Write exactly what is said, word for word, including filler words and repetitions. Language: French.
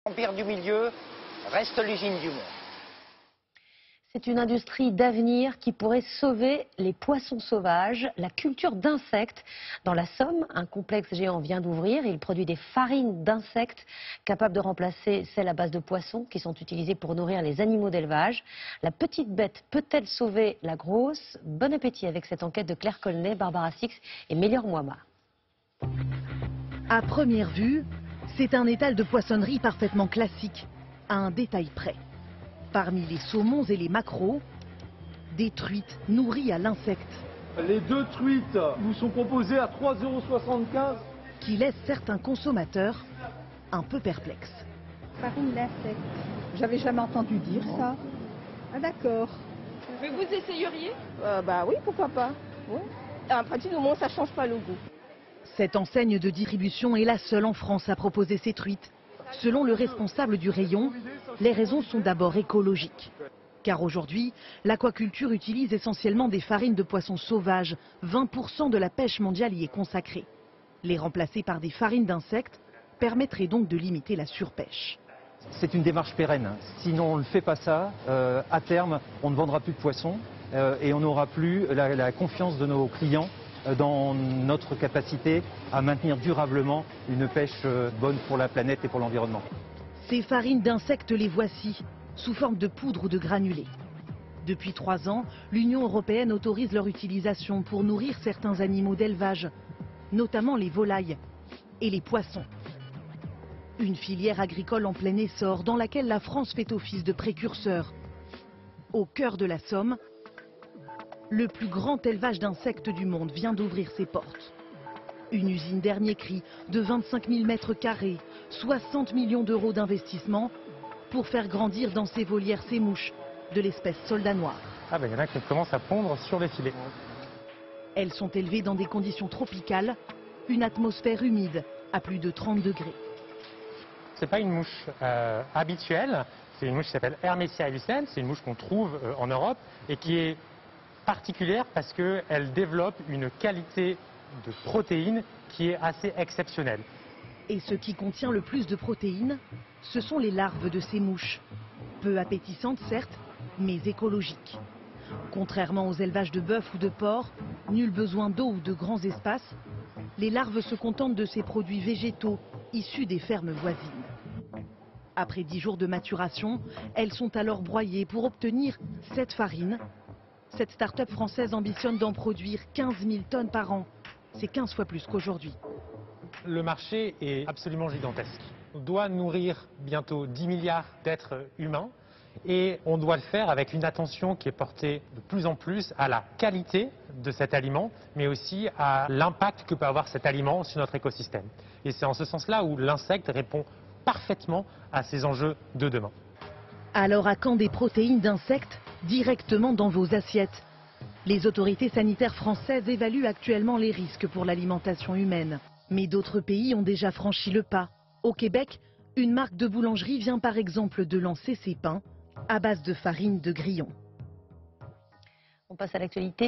L'empire du milieu reste l'usine du monde. C'est une industrie d'avenir qui pourrait sauver les poissons sauvages, la culture d'insectes. Dans la Somme, un complexe géant vient d'ouvrir. Il produit des farines d'insectes capables de remplacer celles à base de poissons qui sont utilisées pour nourrir les animaux d'élevage. La petite bête peut-elle sauver la grosse? Bon appétit avec cette enquête de Claire Colnet, Barbara Six et Mélior Mouama. À première vue, c'est un étal de poissonnerie parfaitement classique, à un détail près. Parmi les saumons et les maquereaux, des truites nourries à l'insecte. Les deux truites vous sont proposées à trois euros soixante-quinze. Qui laissent certains consommateurs un peu perplexes. Farine d'insecte. J'avais jamais entendu dire ça. Ah d'accord. Mais vous essayeriez? euh, Bah oui, pourquoi pas. Ouais. À partir du moment où ça change pas le goût. Cette enseigne de distribution est la seule en France à proposer ces truites. Selon le responsable du rayon, les raisons sont d'abord écologiques. Car aujourd'hui, l'aquaculture utilise essentiellement des farines de poissons sauvages. vingt pour cent de la pêche mondiale y est consacrée. Les remplacer par des farines d'insectes permettrait donc de limiter la surpêche. C'est une démarche pérenne. Sinon on ne fait pas ça, euh, à terme, on ne vendra plus de poissons euh, et on n'aura plus la, la confiance de nos clients dans notre capacité à maintenir durablement une pêche bonne pour la planète et pour l'environnement. Ces farines d'insectes, les voici, sous forme de poudre ou de granulés. Depuis trois ans, l'Union européenne autorise leur utilisation pour nourrir certains animaux d'élevage, notamment les volailles et les poissons. Une filière agricole en plein essor dans laquelle la France fait office de précurseur. Au cœur de la Somme, le plus grand élevage d'insectes du monde vient d'ouvrir ses portes. Une usine dernier cri de vingt-cinq mille mètres carrés, soixante millions d'euros d'investissement pour faire grandir dans ses volières ces mouches de l'espèce soldat noir. Ah ben il y en a qui commencent à pondre sur les filets. Elles sont élevées dans des conditions tropicales, une atmosphère humide à plus de trente degrés. C'est pas une mouche euh, habituelle, c'est une mouche qui s'appelle Hermesia eluscens, c'est une mouche qu'on trouve euh, en Europe et qui est particulière parce qu'elle développe une qualité de protéines qui est assez exceptionnelle. Et ce qui contient le plus de protéines, ce sont les larves de ces mouches. Peu appétissantes certes, mais écologiques. Contrairement aux élevages de bœuf ou de porc, nul besoin d'eau ou de grands espaces, les larves se contentent de ces produits végétaux issus des fermes voisines. Après dix jours de maturation, elles sont alors broyées pour obtenir cette farine. Cette start-up française ambitionne d'en produire quinze mille tonnes par an. C'est quinze fois plus qu'aujourd'hui. Le marché est absolument gigantesque. On doit nourrir bientôt dix milliards d'êtres humains et on doit le faire avec une attention qui est portée de plus en plus à la qualité de cet aliment, mais aussi à l'impact que peut avoir cet aliment sur notre écosystème. Et c'est en ce sens-là où l'insecte répond parfaitement à ces enjeux de demain. Alors à quand des protéines d'insectes directement dans vos assiettes? Les autorités sanitaires françaises évaluent actuellement les risques pour l'alimentation humaine. Mais d'autres pays ont déjà franchi le pas. Au Québec, une marque de boulangerie vient par exemple de lancer ses pains à base de farine de grillon. On passe à l'actualité.